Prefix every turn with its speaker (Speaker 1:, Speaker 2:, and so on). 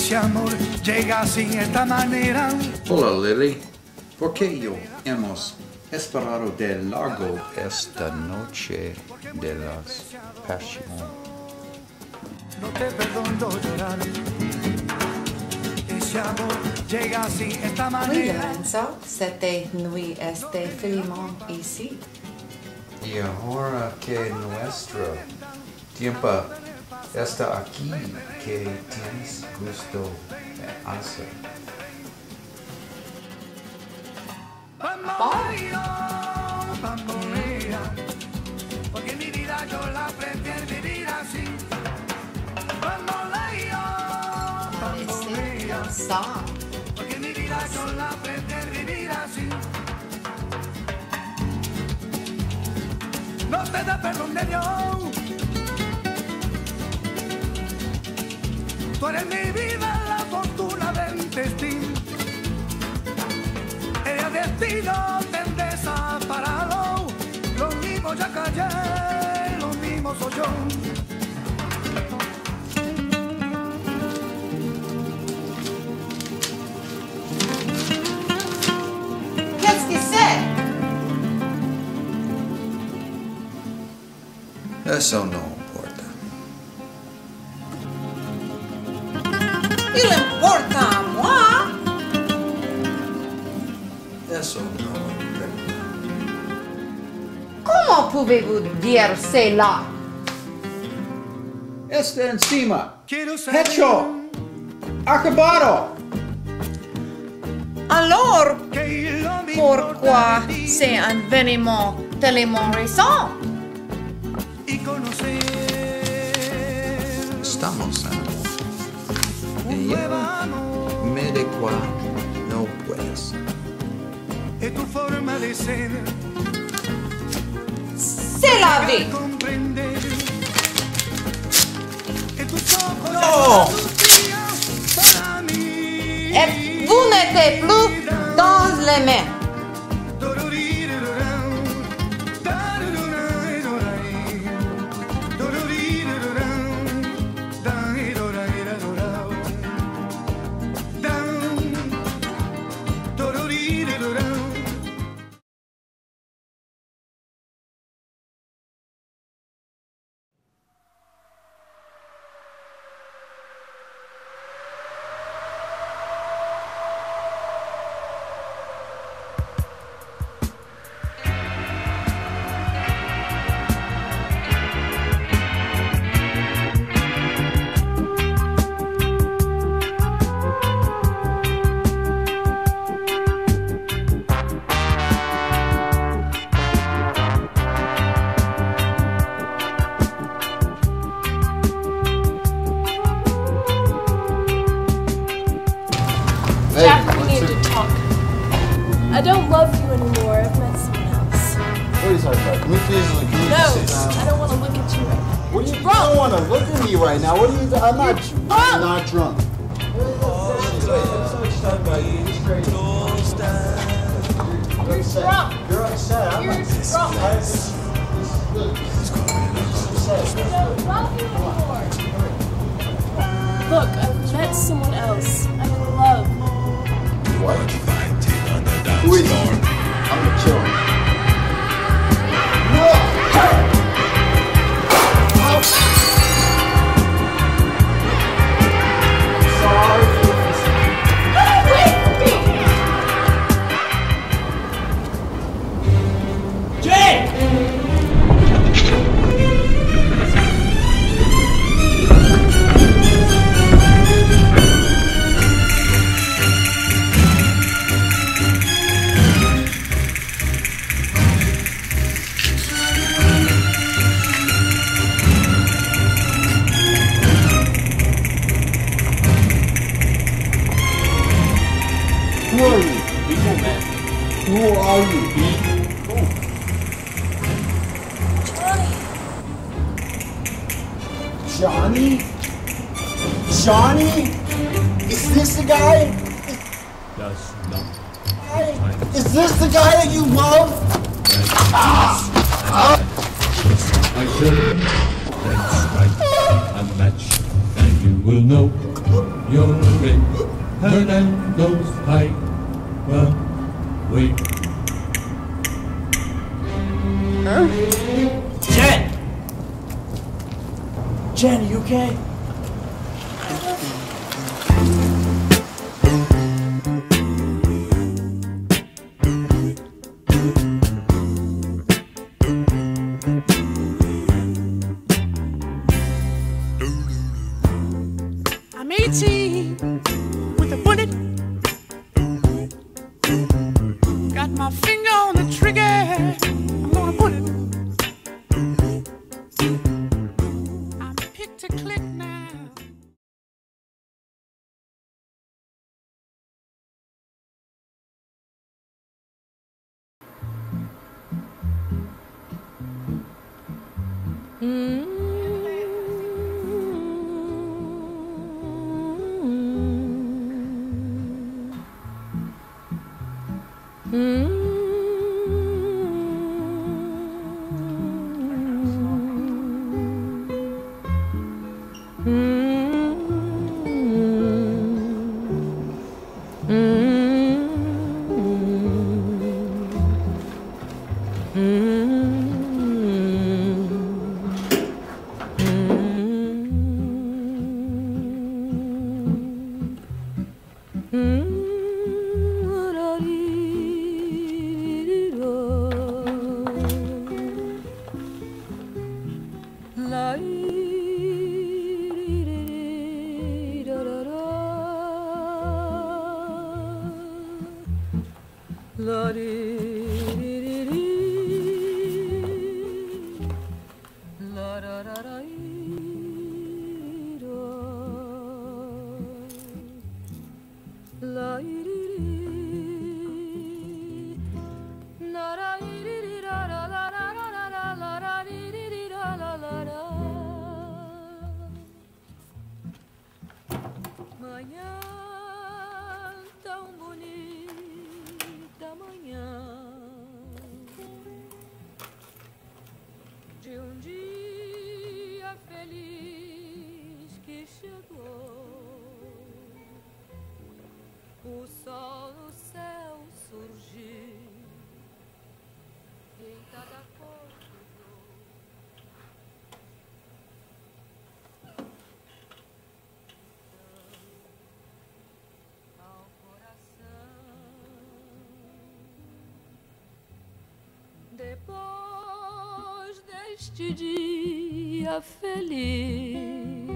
Speaker 1: Ese amor llega así, esta manera.
Speaker 2: Hola Lily, ¿por qué yo hemos esperado de largo esta noche de las pasiones?
Speaker 1: No te perdono llorar. Ese amor llega así, esta
Speaker 3: Oui,
Speaker 1: manera.
Speaker 3: Lorenzo, c'était nuit este filmón ici.
Speaker 2: Y ahora que nuestro tiempo está aquí, ¿qué tienes gusto de hacer?
Speaker 1: Bambolea, porque mi vida yo la prefiero vivir así. Bambolea, bambolea,
Speaker 3: Song.
Speaker 1: porque mi vida yo la prefiero vivir así. No te da perdón de Dios. Tú eres mi vida, la fortuna del destino. El destino te desaparado. Lo mismo ya callé, lo mismo soy yo.
Speaker 3: Qu'est-ce que c'est?
Speaker 2: Eso no importa.
Speaker 3: Il importa a moi.
Speaker 2: Eso no importa.
Speaker 3: Comment pouvez-vous dire cela?
Speaker 2: Está encima.
Speaker 1: Quiero ser
Speaker 2: Hecho. Acabado.
Speaker 3: Alors,
Speaker 1: que lo mismo
Speaker 3: pourquoi
Speaker 1: te di
Speaker 3: c'est un événement tellement récent?
Speaker 1: y conocer
Speaker 2: Estamos en amor.
Speaker 1: un
Speaker 2: Y
Speaker 1: nuevo amor.
Speaker 2: me de cual no puedes.
Speaker 1: Es tu forma de ser.
Speaker 3: C'est la vie.
Speaker 1: Comprender. Es tus ojos
Speaker 2: No.
Speaker 1: para mí.
Speaker 3: Et vous n'êtes plus dans les mains.
Speaker 4: Jack, we need to talk. I don't love you anymore. I've met someone else.
Speaker 5: What are you talking about? Can we please can we
Speaker 4: No,
Speaker 5: just sit down?
Speaker 4: I don't want to look at you right now.
Speaker 5: What do you don't want to look at me right now? What are you? I'm not drunk.
Speaker 4: You're drunk.
Speaker 5: You're upset. I'm
Speaker 4: You're
Speaker 5: not.
Speaker 4: drunk. I don't love you anymore. Look, I've met someone else. I'm in love.
Speaker 5: What? Who is he? I'm gonna kill him. No! Sorry. Who are you? Who are you? Johnny? Johnny? Is this the guy?
Speaker 6: Does not.
Speaker 5: Is this the guy that you love?
Speaker 6: I should then strike a match, and you will know You're in Hernando's pipe. Wait.
Speaker 1: Jen! Jen, you okay?
Speaker 7: I'm 18 with a bullet. Got my finger on the trigger. I'm gonna pull it. I'm picked to click now.
Speaker 8: Manhã tão bonita, manhã de dia feliz que chegou. O sol no céu surgiu em cada cor. Depois deste dia feliz